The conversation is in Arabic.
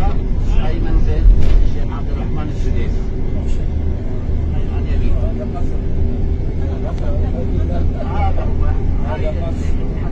اليسار أيمن بن الشيخ عبد الرحمن السديسي. عن يمين. هذا هو.